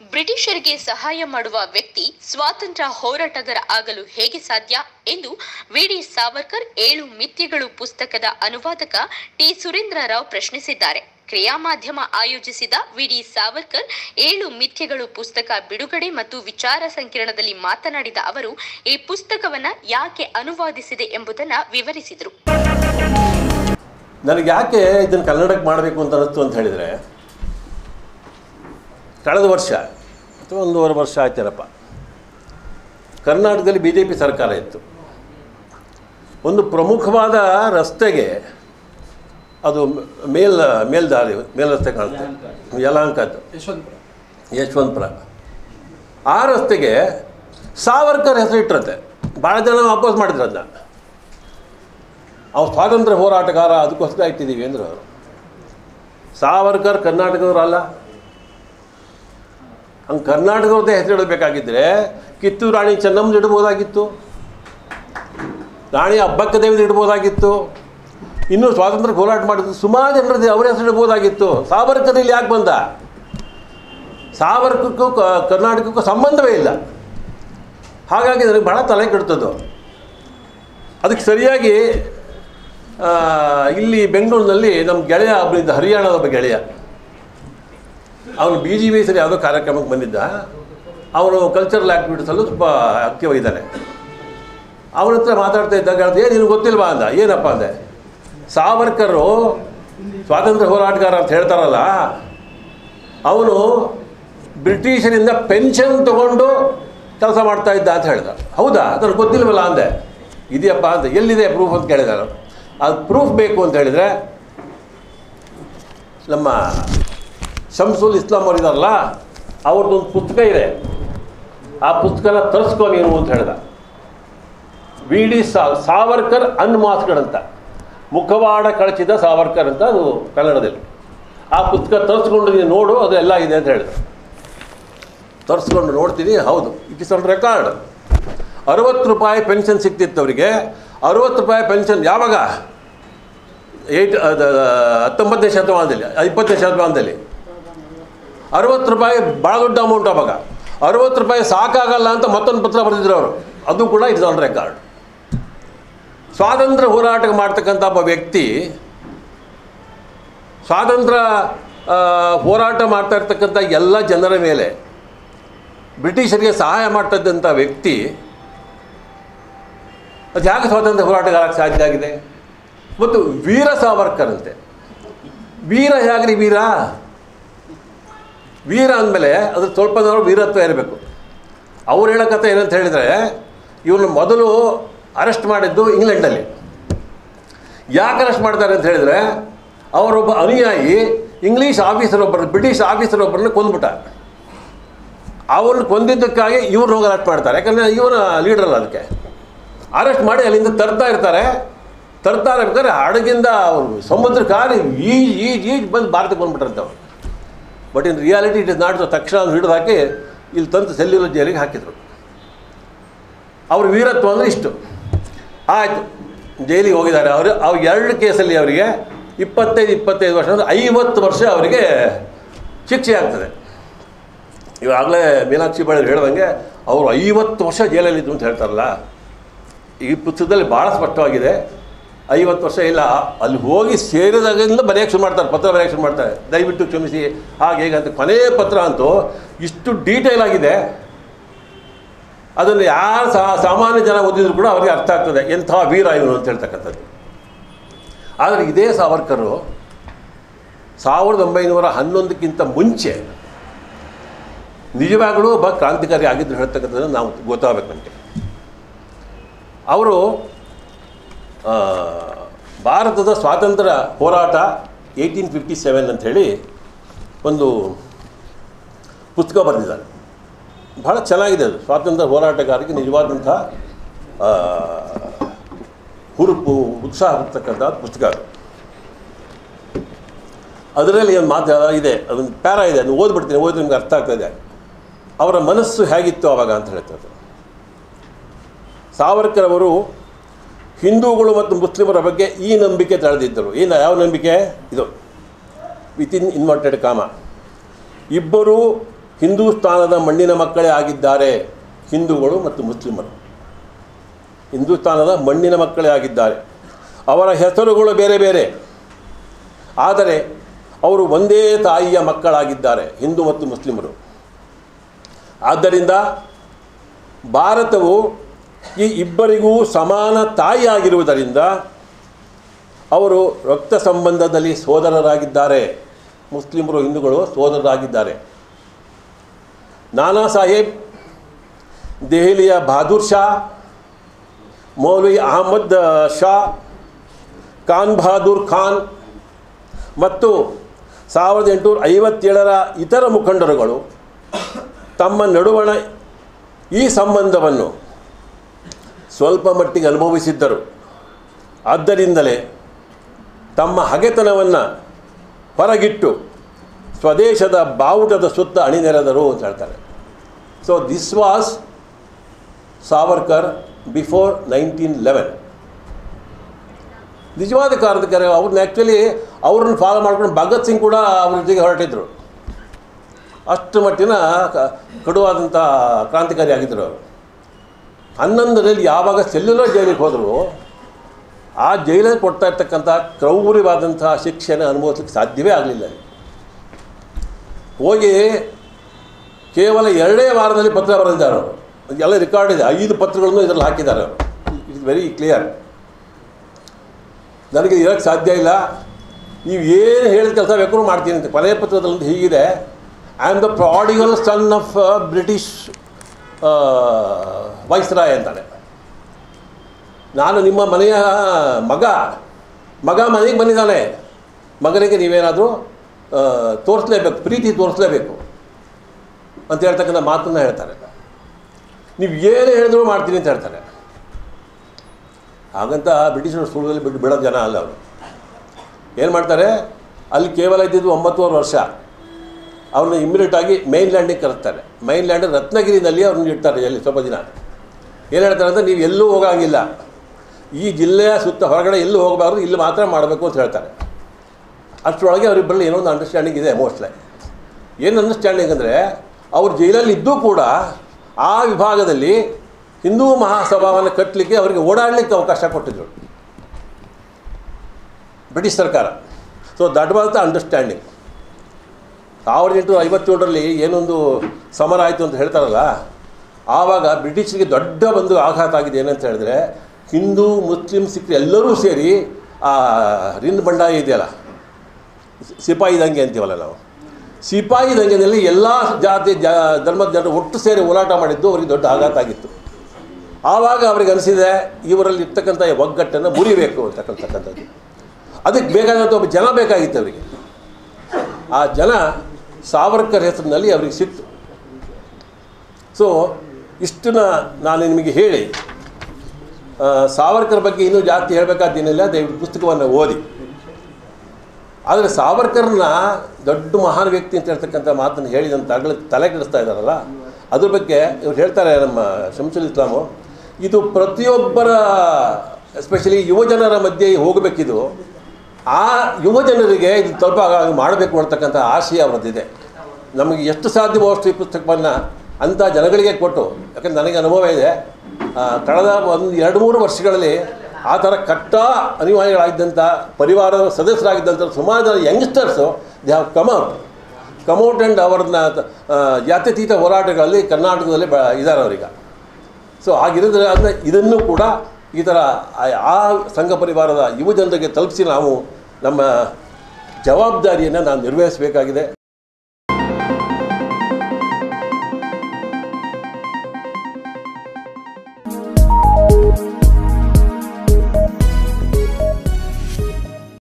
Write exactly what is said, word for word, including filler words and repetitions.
ಬ್ರಿಟಿಷರಿಗೆ ಸಹಾಯ ಮಾಡುವ ವ್ಯಕ್ತಿ ಸ್ವಾತಂತ್ರ್ಯ ಹೋರಾಟಗಾರ ಆಗಲು ಹೇಗೆ ಸಾಧ್ಯ ಎಂದು ವಿ ಡಿ ಸಾವರ್ಕರ್ ಏಳು ಮಿಥ್ಯೆಗಳು ಪುಸ್ತಕದ ಅನುವಾದಕ ಟಿ ಸುರೇಂದ್ರ ರಾವ್ ಪ್ರಶ್ನಿಸಿದ್ದಾರೆ. ಕ್ರಿಯಾ ಮಾಧ್ಯಮ ಆಯೋಜಿಸಿದ ವಿ ಡಿ ಸಾವರ್ಕರ್ ಏಳು ಮಿಥ್ಯೆಗಳು ಪುಸ್ತಕ ಬಿಡುಗಡೆ ಮತ್ತು ವಿಚಾರ ಸಂಕಿರಣದಲ್ಲಿ ಮಾತನಾಡಿದ ಅವರು ಈ ಪುಸ್ತಕವನ್ನ ಯಾಕೆ ಅನುವಾದಿಸಿದೆ ಎಂಬುದನ್ನು ವಿವರಿಸಿದರು. ನನಗೆ ಯಾಕೆ ಇದನ್ನು ಕನ್ನಡಕ್ಕೆ ಮಾಡಬೇಕು ಅಂತ ಅನ್ನಿಸ್ತು ಅಂತ ಹೇಳಿದರೆ, ಕಳೆದ ವರ್ಷ ಅಥವಾ ಒಂದೂವರೆ ವರ್ಷ ಆಯ್ತೇನಪ್ಪ, ಕರ್ನಾಟಕದಲ್ಲಿ ಬಿ ಜೆ ಪಿ ಸರ್ಕಾರ ಇತ್ತು. ಒಂದು ಪ್ರಮುಖವಾದ ರಸ್ತೆಗೆ, ಅದು ಮೇಲ್ ಮೇಲ್ದಾರಿ ಮೇಲ್ ರಸ್ತೆ ಕಾಣುತ್ತೆ, ಯಲಹಂಕದ್ದು ಯಶವಂತಪುರ, ಆ ರಸ್ತೆಗೆ ಸಾವರ್ಕರ್ ಹೆಸರಿಟ್ಟಿರುತ್ತೆ. ಭಾಳ ಜನ ಅಪೋಸ್ ಮಾಡಿದ್ರು ಅದನ್ನ. ಅವ್ರು ಸ್ವಾತಂತ್ರ್ಯ ಹೋರಾಟಗಾರ, ಅದಕ್ಕೋಸ್ಕರ ಇಟ್ಟಿದ್ದೀವಿ ಅಂದರು ಅವರು. ಸಾವರ್ಕರ್ ಕರ್ನಾಟಕದವರಲ್ಲ. ಹಂಗೆ ಕರ್ನಾಟಕವ್ರದ್ದೇ ಹೆಸರಿಡಬೇಕಾಗಿದ್ದರೆ ಕಿತ್ತೂರು ರಾಣಿ ಚೆನ್ನಮ್ಮನ ಇಡ್ಬೋದಾಗಿತ್ತು, ರಾಣಿ ಅಬ್ಬಕ್ಕದೇವಿನ ಇಡ್ಬೋದಾಗಿತ್ತು, ಇನ್ನೂ ಸ್ವಾತಂತ್ರ್ಯ ಹೋರಾಟ ಮಾಡಿದ್ದು ಸುಮಾರು ಜನರದ್ದು ಅವರ ಹೆಸರು ಇಡ್ಬೋದಾಗಿತ್ತು. ಸಾವರ್ಕರ್ ಇಲ್ಲಿ ಯಾಕೆ ಬಂದ? ಸಾವರ್ಕರ್ಗೂ ಕರ್ನಾಟಕಕ್ಕೂ ಸಂಬಂಧವೇ ಇಲ್ಲ. ಹಾಗಾಗಿ ನನಗೆ ಭಾಳ ತಲೆ ಕೆಡ್ತದ್ದು. ಅದಕ್ಕೆ ಸರಿಯಾಗಿ ಇಲ್ಲಿ ಬೆಂಗಳೂರಿನಲ್ಲಿ ನಮ್ಮ ಗೆಳೆಯ ಒಬ್ಬನಿದ್ದ, ಹರಿಯಾಣದ ಒಬ್ಬ ಗೆಳೆಯ, ಅವನು ಬಿ ಜಿ ವಿ ಸರಿ ಯಾವುದೋ ಕಾರ್ಯಕ್ರಮಕ್ಕೆ ಬಂದಿದ್ದ. ಅವನು ಕಲ್ಚರಲ್ ಆ್ಯಕ್ಟಿವಿಟೀಸಲ್ಲೂ ತುಂಬ ಆಕ್ಟಿವ್ ಆಗಿದ್ದಾನೆ. ಅವನ ಹತ್ರ ಮಾತಾಡ್ತಾ ಇದ್ದಾಗ ಹೇಳಿದೆ, ಏನು ನಿನಗೆ ಗೊತ್ತಿಲ್ವಾ ಅಂದ. ಏನಪ್ಪ ಅಂದೆ. ಸಾವರ್ಕರು ಸ್ವಾತಂತ್ರ್ಯ ಹೋರಾಟಗಾರ ಅಂತ ಹೇಳ್ತಾರಲ್ಲ, ಅವನು ಬ್ರಿಟಿಷರಿಂದ ಪೆನ್ಷನ್ ತೊಗೊಂಡು ಕೆಲಸ ಮಾಡ್ತಾ ಇದ್ದ ಅಂತ ಹೇಳ್ದ. ಹೌದಾ, ನನಗೆ ಗೊತ್ತಿಲ್ವಲ್ಲ ಅಂದೆ. ಇದೆಯಪ್ಪ ಅಂತ. ಎಲ್ಲಿದೆ ಪ್ರೂಫ್ ಅಂತ ಕೇಳಿದ. ಅದು ಪ್ರೂಫ್ ಬೇಕು ಅಂತ ಹೇಳಿದರೆ, ನಮ್ಮ ಶಂಸುಲ್ ಇಸ್ಲಾಂ ಅವರು ಇದಾರಲ್ಲ, ಅವ್ರದ್ದೊಂದು ಪುಸ್ತಕ ಇದೆ, ಆ ಪುಸ್ತಕನ ತರಿಸ್ಕೊ ನೀನು ಅಂತ ಹೇಳ್ದ. ವಿ ಡಿ ಸಾ ಸಾವರ್ಕರ್ ಅನ್ಮಾಸ್ಕ್ಡ್ ಅಂತ, ಮುಖವಾಡ ಕಳಚಿದ ಸಾವರ್ಕರ್ ಅಂತ ಅದು ಕನ್ನಡದಲ್ಲಿ. ಆ ಪುಸ್ತಕ ತರಿಸ್ಕೊಂಡು ನೀನು ನೋಡು, ಅದು ಎಲ್ಲ ಇದೆ ಅಂತ ಹೇಳಿದ. ತರಿಸ್ಕೊಂಡು ನೋಡ್ತೀನಿ, ಹೌದು, ಇಟ್ ಇಸ್ ಆನ್ ರೆಕಾರ್ಡ್. ಅರವತ್ತು ರೂಪಾಯಿ ಪೆನ್ಷನ್ ಸಿಗ್ತಿತ್ತು ಅವರಿಗೆ. ಅರವತ್ತು ರೂಪಾಯಿ ಪೆನ್ಷನ್ ಯಾವಾಗ? ಏಯ್ಟ್ ಹತ್ತೊಂಬತ್ತನೇ ಶತಮಾನದಲ್ಲಿ, ಇಪ್ಪತ್ತನೇ ಶತಮಾನದಲ್ಲಿ ಅರವತ್ತು ರೂಪಾಯಿ ಭಾಳ ದೊಡ್ಡ ಅಮೌಂಟ್. ಅವಾಗ ಅರವತ್ತು ರೂಪಾಯಿ ಸಾಕಾಗಲ್ಲ ಅಂತ ಮತ್ತೊಂದು ಪತ್ರ ಬರೆದಿದ್ರು ಅವರು. ಅದು ಕೂಡ ಇಟ್ಸ್ ಆನ್ ರೆಕಾರ್ಡ್. ಸ್ವಾತಂತ್ರ್ಯ ಹೋರಾಟ ಮಾಡ್ತಕ್ಕಂಥ ಒಬ್ಬ ವ್ಯಕ್ತಿ, ಸ್ವಾತಂತ್ರ್ಯ ಹೋರಾಟ ಮಾಡ್ತಾ ಇರ್ತಕ್ಕಂಥ ಎಲ್ಲ ಜನರ ಮೇಲೆ ಬ್ರಿಟಿಷರಿಗೆ ಸಹಾಯ ಮಾಡ್ತಾ ಇದ್ದಂಥ ವ್ಯಕ್ತಿ ಅದು ಯಾಕೆ ಸ್ವಾತಂತ್ರ್ಯ ಹೋರಾಟಗಾರಕ್ಕೆ ಸಾಧ್ಯ ಆಗಿದೆ? ಮತ್ತು ವೀರ ಸಾವರ್ಕರ್ ಅಂತೆ. ವೀರ ಹೇಗ್ರಿ ವೀರ? ವೀರ ಅಂದಮೇಲೆ ಅದ್ರ ಸ್ವಲ್ಪ ವೀರತ್ವ ಇರಬೇಕು. ಅವ್ರು ಹೇಳೋ ಕಥೆ ಏನಂತ ಹೇಳಿದರೆ, ಇವನು ಮೊದಲು ಅರೆಸ್ಟ್ ಮಾಡಿದ್ದು ಇಂಗ್ಲೆಂಡಲ್ಲಿ. ಯಾಕೆ ಅರೆಸ್ಟ್ ಮಾಡ್ತಾರೆ ಅಂತ ಹೇಳಿದರೆ, ಅವರೊಬ್ಬ ಅನುಯಾಯಿ ಇಂಗ್ಲೀಷ್ ಆಫೀಸರ್ ಒಬ್ಬರು, ಬ್ರಿಟಿಷ್ ಆಫೀಸರ್ ಒಬ್ಬರನ್ನ ಕೊಂದ್ಬಿಟ್ಟ. ಅವ್ರನ್ನ ಕೊಂದಿದ್ದಕ್ಕಾಗಿ ಇವ್ರನ್ನ ಹೋಗಿ ಅರೆಸ್ಟ್ ಮಾಡ್ತಾರೆ. ಯಾಕಂದರೆ ಇವನ ಲೀಡರಲ್ಲ. ಅದಕ್ಕೆ ಅರೆಸ್ಟ್ ಮಾಡಿ ಅಲ್ಲಿಂದ ತರ್ತಾ ಇರ್ತಾರೆ. ತರ್ತಾ ಇರ್ಬೇಕಾದ್ರೆ ಹಡಗಿಂದ ಅವರು ಸಮುದ್ರ ಕಾರಿ ಈಜ್ ಈಜ್ ಈಜ್ ಬಂದು ಭಾರತಕ್ಕೆ ಬಂದುಬಿಟ್ಟಿರ್ತಾವೆ. But in reality it is not. ತಕ್ಷಣ ಹಿಡಿದು ಹಾಕಿ ಇಲ್ಲಿ ತಂದು ಸೆಲ್ಯುಲರ್ ಜೈಲಿಗೆ ಹಾಕಿದರು. ಅವ್ರ ವೀರತ್ವ ಅಂದರೆ ಇಷ್ಟು. ಆಯಿತು, ಜೈಲಿಗೆ ಹೋಗಿದ್ದಾರೆ ಅವರು. ಅವ್ರು ಎರಡು ಕೇಸಲ್ಲಿ ಅವರಿಗೆ ಇಪ್ಪತ್ತೈದು ಇಪ್ಪತ್ತೈದು ವರ್ಷ ಅಂದರೆ ಐವತ್ತು ವರ್ಷ ಅವರಿಗೆ ಶಿಕ್ಷೆ ಆಗ್ತದೆ. ಇವಾಗಲೇ ಮೀನಾಕ್ಷಿ ಬಾಳರು ಹೇಳ್ದಂಗೆ ಅವರು ಐವತ್ತು ವರ್ಷ ಜೈಲಲ್ಲಿದ್ದು ಅಂತ ಹೇಳ್ತಾರಲ್ಲ, ಈ ಪುಸ್ತಕದಲ್ಲಿ ಭಾಳ ಸ್ಪಷ್ಟವಾಗಿದೆ. ಐವತ್ತು ವರ್ಷ ಇಲ್ಲ, ಅಲ್ಲಿ ಹೋಗಿ ಸೇರಿದಾಗಿಂದ ಬರೆಯೋಕ್ಕೆ ಶುರು ಮಾಡ್ತಾರೆ, ಪತ್ರ ಬರೆಯೋಕ್ಕೆ ಶುರು ಮಾಡ್ತಾರೆ, ದಯವಿಟ್ಟು ಕ್ಷಮಿಸಿ ಹಾಗೆ ಹೇಗೆ ಅಂತ. ಕೊನೆಯ ಪತ್ರ ಅಂತೂ ಇಷ್ಟು ಡೀಟೇಲ್ ಆಗಿದೆ, ಅದನ್ನು ಯಾರು ಸಾಮಾನ್ಯ ಜನ ಓದಿದ್ರು ಕೂಡ ಅವರಿಗೆ ಅರ್ಥ ಆಗ್ತದೆ ಎಂಥ ವೀರ ಇವನು ಅಂತ ಹೇಳ್ತಕ್ಕಂಥದ್ದು. ಆದರೆ ಇದೇ ಸಾವರ್ಕರು ಸಾವಿರದ ಒಂಬೈನೂರ ಹನ್ನೊಂದಕ್ಕಿಂತ ಮುಂಚೆ ನಿಜವಾಗಲೂ ಒಬ್ಬ ಕ್ರಾಂತಿಕಾರಿ ಆಗಿದ್ದು ಹೇಳ್ತಕ್ಕಂಥದ್ದನ್ನು ನಾವು ಗೊತ್ತಾಗಬೇಕಂತೆ. ಅವರು ಭಾರತದ ಸ್ವಾತಂತ್ರ್ಯ ಹೋರಾಟ ಏಯ್ಟೀನ್ ಫಿಫ್ಟಿ ಸೆವೆನ್ ಅಂಥೇಳಿ ಒಂದು ಪುಸ್ತಕ ಬರೆದಿದ್ದಾರೆ. ಭಾಳ ಚೆನ್ನಾಗಿದೆ ಅದು. ಸ್ವಾತಂತ್ರ್ಯ ಹೋರಾಟಗಾರರಿಗೆ ನಿಜವಾದಂಥ ಹುರುಪು, ಉತ್ಸಾಹ ಇರ್ತಕ್ಕಂಥ ಪುಸ್ತಕ ಅದು. ಅದರಲ್ಲಿ ಒಂದು ಮಾತು ಇದೆ, ಅದೊಂದು ಪ್ಯಾರಾ ಇದೆ, ಅದನ್ನು ಓದ್ಬಿಡ್ತೀನಿ, ಓದಿ ನಿಮ್ಗೆ ಅರ್ಥ ಆಗ್ತಾಯಿದೆ ಅವರ ಮನಸ್ಸು ಹೇಗಿತ್ತು ಆವಾಗ ಅಂತ ಹೇಳ್ತಾರೆ. ಸಾವರ್ಕರ್ ಅವರು ಹಿಂದೂಗಳು ಮತ್ತು ಮುಸ್ಲಿಮರ ಬಗ್ಗೆ ಈ ನಂಬಿಕೆ ತಳೆದಿದ್ದರು. ಏನು, ಯಾವ ನಂಬಿಕೆ ಇದು? ವಿತಿನ್ ಇನ್ವರ್ಟೆಡ್ ಕಾಮ, ಇಬ್ಬರೂ ಹಿಂದೂಸ್ತಾನದ ಮಣ್ಣಿನ ಮಕ್ಕಳೇ ಆಗಿದ್ದಾರೆ ಹಿಂದೂಗಳು ಮತ್ತು ಮುಸ್ಲಿಮರು. ಹಿಂದೂಸ್ತಾನದ ಮಣ್ಣಿನ ಮಕ್ಕಳೇ ಆಗಿದ್ದಾರೆ. ಅವರ ಹೆಸರುಗಳು ಬೇರೆ ಬೇರೆ, ಆದರೆ ಅವರು ಒಂದೇ ತಾಯಿಯ ಮಕ್ಕಳಾಗಿದ್ದಾರೆ, ಹಿಂದೂ ಮತ್ತು ಮುಸ್ಲಿಮರು. ಆದ್ದರಿಂದ ಭಾರತವು ಈ ಇಬ್ಬರಿಗೂ ಸಮಾನ ತಾಯಿಯಾಗಿರುವುದರಿಂದ ಅವರು ರಕ್ತ ಸಂಬಂಧದಲ್ಲಿ ಸೋದರರಾಗಿದ್ದಾರೆ. ಮುಸ್ಲಿಮರು ಹಿಂದೂಗಳು ಸೋದರರಾಗಿದ್ದಾರೆ. ನಾನಾ ಸಾಹೇಬ್, ದೆಹಲಿಯ ಬಹದ್ದೂರ್ ಶಾ, ಮೌಲ್ವಿ ಅಹಮದ್ ಶಾ, ಖಾನ್ ಬಹದ್ದೂರ್ ಖಾನ್ ಮತ್ತು ಸಾವಿರದ ಎಂಟುನೂರ ಐವತ್ತೇಳರ ಇತರ ಮುಖಂಡರುಗಳು ತಮ್ಮ ನಡುವಣ ಈ ಸಂಬಂಧವನ್ನು ಸ್ವಲ್ಪ ಮಟ್ಟಿಗೆ ಅನುಭವಿಸಿದ್ದರು. ಆದ್ದರಿಂದಲೇ ತಮ್ಮ ಹಗೆತನವನ್ನು ಹೊರಗಿಟ್ಟು ಸ್ವದೇಶದ ಬಾವುಟದ ಸುತ್ತ ಅಣಿನೆರೆದರು ಅಂತ ಹೇಳ್ತಾರೆ. So this was Savarkar before nineteen eleven. ನಿಜವಾದ ಕಾರಣಕ್ಕಾಗಿ ಅವ್ರನ್ನ ಆ್ಯಕ್ಚುಲಿ ಅವ್ರನ್ನ ಫಾಲೋ ಮಾಡ್ಕೊಂಡು ಭಗತ್ ಸಿಂಗ್ ಕೂಡ ಅವ್ರ ಜೊತೆಗೆ ಹೊರಟಿದ್ರು. ಅಷ್ಟು ಮಟ್ಟಿನ ಕಡುವಾದಂಥ ಕ್ರಾಂತಿಕಾರಿ ಆಗಿದ್ದರು ಅವರು. ಹನ್ನೊಂದರಲ್ಲಿ ಯಾವಾಗ ಸೆಲ್ಯುಲರ್ ಜೈಲಿಗೆ ಹೋದರು, ಆ ಜೈಲಲ್ಲಿ ಕೊಡ್ತಾ ಇರ್ತಕ್ಕಂಥ ಕ್ರೌರ್ಯವಾದಂಥ ಶಿಕ್ಷೆನ ಅನುಭವಿಸಲಿಕ್ಕೆ ಸಾಧ್ಯವೇ ಆಗಲಿಲ್ಲ. ಹೋಗಿ ಕೇವಲ ಎರಡೇ ವಾರದಲ್ಲಿ ಪತ್ರ ಬರೆದಿದ್ದಾರೆ ಅವರು. ಎಲ್ಲ ರೆಕಾರ್ಡ್ ಇದೆ, ಐದು ಪತ್ರಗಳನ್ನು ಇದರಲ್ಲಿ ಹಾಕಿದ್ದಾರೆ ಅವರು. It is very clear. ನನಗೆ ಇರೋಕ್ಕೆ ಸಾಧ್ಯ ಇಲ್ಲ, ನೀವು ಏನು ಹೇಳಿದ ಕೆಲಸ ಬೇಕಾದ್ರೂ ಮಾಡ್ತೀನಿ ಅಂತ. ಕೊನೆಯ ಪತ್ರದಲ್ಲಿ ಹೀಗಿದೆ, I am the prodigal son of British viceroy ಅಂತಾನೆ. ನಾನು ನಿಮ್ಮ ಮನೆಯ ಮಗ ಮಗ ಮನೆಗೆ ಬಂದಿದ್ದಾನೆ, ಮಗನಿಗೆ ನೀವೇನಾದರೂ ತೋರಿಸ್ಲೇಬೇಕು, ಪ್ರೀತಿ ತೋರಿಸ್ಲೇಬೇಕು ಅಂತ ಹೇಳ್ತಕ್ಕಂಥ ಮಾತನ್ನು ಹೇಳ್ತಾರೆ. ನೀವು ಏನು ಹೇಳಿದ್ರು ಮಾಡ್ತೀನಿ ಅಂತ ಹೇಳ್ತಾರೆ. ಹಾಗಂತ ಬ್ರಿಟಿಷರು ಸುಳ್ದಲ್ಲಿ ಬಿಟ್ಟು ಬಿಡೋ ಜನ ಅಲ್ಲ ಅವರು. ಏನು ಮಾಡ್ತಾರೆ, ಅಲ್ಲಿ ಕೇವಲ ಇದ್ದಿದ್ದು ಒಂಬತ್ತುವರೆ ವರ್ಷ. ಅವ್ರನ್ನ ಇಮ್ಮಿಡಿಯೇಟಾಗಿ ಮೈನ್ ಲ್ಯಾಂಡಿಗೆ ಕರೆಸ್ತಾರೆ. ಮೈನ್ ಲ್ಯಾಂಡ್ ರತ್ನಗಿರಿನಲ್ಲಿ ಅವ್ರನ್ನ ಇಡ್ತಾರೆ ಎಲ್ಲಿ ಸ್ವಲ್ಪ ದಿನ. ಏನು ಹೇಳ್ತಾರೆ ಅಂದರೆ, ನೀವು ಎಲ್ಲೂ ಹೋಗೋಂಗಿಲ್ಲ, ಈ ಜಿಲ್ಲೆಯ ಸುತ್ತ ಹೊರಗಡೆ ಎಲ್ಲೂ ಹೋಗಬಾರ್ದು, ಇಲ್ಲಿ ಮಾತ್ರ ಮಾಡಬೇಕು ಅಂತ ಹೇಳ್ತಾರೆ. ಅಷ್ಟರೊಳಗೆ ಅವರಿಬ್ಬರಲ್ಲಿ ಏನೋ ಒಂದು ಅಂಡರ್ಸ್ಟ್ಯಾಂಡಿಂಗ್ ಇದೆ ಮೋಸ್ಟ್ಲಿ. ಏನು ಅಂಡರ್ಸ್ಟ್ಯಾಂಡಿಂಗ್ ಅಂದರೆ, ಅವ್ರು ಜೈಲಲ್ಲಿ ಇದ್ದೂ ಕೂಡ ಆ ವಿಭಾಗದಲ್ಲಿ ಹಿಂದೂ ಮಹಾಸಭಾವನ್ನು ಕಟ್ಟಲಿಕ್ಕೆ ಅವರಿಗೆ ಓಡಾಡಲಿಕ್ಕೆ ಅವಕಾಶ ಕೊಟ್ಟಿದ್ದರು ಬ್ರಿಟಿಷ್ ಸರ್ಕಾರ. So that was the understanding. ಸಾವಿರದ ಎಂಟುನೂರ ಐವತ್ತೇಳರಲ್ಲಿ ಏನೊಂದು ಸಮರ ಆಯಿತು ಅಂತ ಹೇಳ್ತಾರಲ್ಲ, ಆವಾಗ ಬ್ರಿಟಿಷರಿಗೆ ದೊಡ್ಡ ಒಂದು ಆಘಾತ ಆಗಿದೆ. ಏನಂತ ಹೇಳಿದ್ರೆ, ಹಿಂದೂ ಮುಸ್ಲಿಂ ಸಿಖ್ರು ಎಲ್ಲರೂ ಸೇರಿ ಆ ರಿನ್ ಬಂಡಾಯ ಇದೆಯಲ್ಲ, ಸಿಪಾಯಿ ದಂಗೆ ಅಂತೀವಲ್ಲ ನಾವು, ಸಿಪಾಯಿ ದಂಗೆನಲ್ಲಿ ಎಲ್ಲ ಜಾತಿ ಜಾ ಧರ್ಮದ ಜನರು ಒಟ್ಟು ಸೇರಿ ಹೋರಾಟ ಮಾಡಿದ್ದು ಅವರಿಗೆ ದೊಡ್ಡ ಆಘಾತ ಆಗಿತ್ತು. ಆವಾಗ ಅವ್ರಿಗೆ ಅನಿಸಿದೆ, ಇವರಲ್ಲಿ ಇರ್ತಕ್ಕಂಥ ಒಗ್ಗಟ್ಟನ್ನು ಮುರಿಬೇಕು ಅಂತಕ್ಕಂಥದ್ದು. ಅದಕ್ಕೆ ಬೇಕಾದಂಥ ಒಬ್ಬ ಜನ ಬೇಕಾಗಿತ್ತು ಅವರಿಗೆ. ಆ ಜನ ಸಾವರ್ಕರ್ ಹೆಸರಿನಲ್ಲಿ ಅವ್ರಿಗೆ ಸಿಕ್ತು. ಸೊ ಇಷ್ಟನ್ನ ನಾನು ನಿಮಗೆ ಹೇಳಿ, ಸಾವರ್ಕರ್ ಬಗ್ಗೆ ಇನ್ನೂ ಜಾಸ್ತಿ ಹೇಳಬೇಕಾದ್ದೇನಿಲ್ಲ, ದಯವಿಟ್ಟು ಪುಸ್ತಕವನ್ನು ಓದಿ. ಆದರೆ ಸಾವರ್ಕರ್ನ ದೊಡ್ಡ ಮಹಾನ್ ವ್ಯಕ್ತಿ ಅಂತ ಹೇಳ್ತಕ್ಕಂಥ ಮಾತನ್ನು ಹೇಳಿದಂತ ತಗಳ ತಲೆ ಕೆಡಿಸ್ತಾ ಇದ್ದಾರಲ್ಲ, ಅದ್ರ ಬಗ್ಗೆ ಇವ್ರು ಹೇಳ್ತಾರೆ ನಮ್ಮ ಶಂಸುಲ್ ಇಸ್ಲಾಮು, ಇದು ಪ್ರತಿಯೊಬ್ಬರ ಎಸ್ಪೆಷಲಿ ಯುವಜನರ ಮಧ್ಯೆ ಹೋಗಬೇಕಿದು. ಆ ಯುವಜನರಿಗೆ ಇದು ಸ್ವಲ್ಪ ಮಾಡಬೇಕು ಅಂತಕ್ಕಂಥ ಆಶಯ ಅವರದ್ದಿದೆ. ನಮಗೆ ಎಷ್ಟು ಸಾಧ್ಯವೋ ಅಷ್ಟು ಈ ಪುಸ್ತಕವನ್ನು ಅಂಥ ಜನಗಳಿಗೆ ಕೊಟ್ಟು, ಯಾಕಂದರೆ ನನಗೆ ಅನುಭವ ಇದೆ, ಕಳೆದ ಒಂದು ಎರಡು ಮೂರು ವರ್ಷಗಳಲ್ಲಿ ಆ ಥರ ಕಟ್ಟ ಅನಿವಾರ್ಯಗಳಾಗಿದ್ದಂಥ ಪರಿವಾರದ ಸದಸ್ಯರಾಗಿದ್ದಂಥ ಸುಮಾರು ಜನ youngsters they have come out come out and ಅವ್ರನ್ನ ಜಾತ್ಯತೀತ ಹೋರಾಟಗಳಲ್ಲಿ ಕರ್ನಾಟಕದಲ್ಲಿ ಬ ಇದ್ದಾರೆ ಅವರೀಗ. ಸೊ ಹಾಗಿರೋದ್ರೆ ಅಂದರೆ ಇದನ್ನು ಕೂಡ ಈ ಥರ ಆ ಸಂಘ ಪರಿವಾರದ ಯುವಜನರಿಗೆ ತಲುಪಿಸಿ ನಾವು ನಮ್ಮ ಜವಾಬ್ದಾರಿಯನ್ನು ನಾವು ನಿರ್ವಹಿಸಬೇಕಾಗಿದೆ.